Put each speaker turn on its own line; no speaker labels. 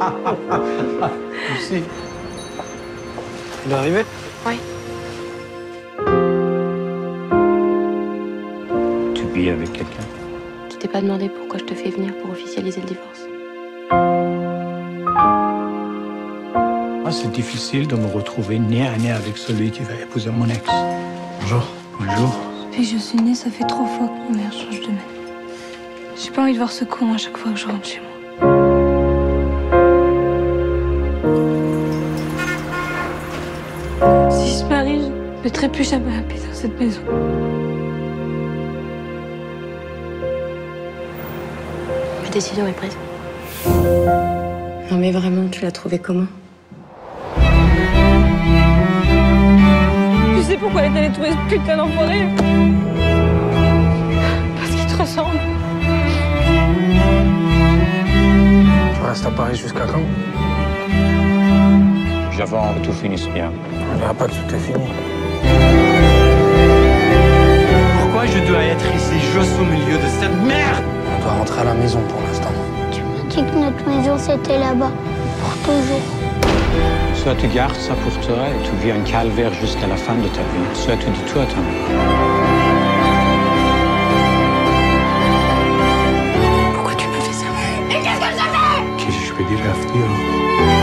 Lucie. Il est arrivé?
Oui.
Tu vis avec quelqu'un?
Tu t'es pas demandé pourquoi je te fais venir pour officialiser le divorce?
C'est difficile de me retrouver nez à nez avec celui qui va épouser mon ex.
Bonjour.
Bonjour.
Depuis que je suis née, ça fait 3 fois que mon mère change de mec. J'ai pas envie de voir ce con à chaque fois que je rentre chez moi. Si je se marie, je ne mettrai plus jamais un pied dans cette maison.
Ma décision est prise.
Non mais vraiment, tu l'as trouvé comment?
Tu sais pourquoi elle est allée trouver ce putain d'enfoiré? Parce qu'il te ressemble.
Tu restes à Paris jusqu'à quand?
J'avance que tout finisse bien.
On verra pas que tout est fini.
Pourquoi je dois être ici, juste au milieu de cette merde?
On doit rentrer à la maison pour l'instant.
Tu m'as dit que notre maison c'était là-bas, pour toujours.
Soit tu gardes ça pour toi et tu vis un calvaire jusqu'à la fin de ta vie, soit tu dis tout à ta mère.
Pourquoi tu me fais ça? Mais qu'est-ce que ça fait?
Qu'est-ce que je peux dire à Aftir?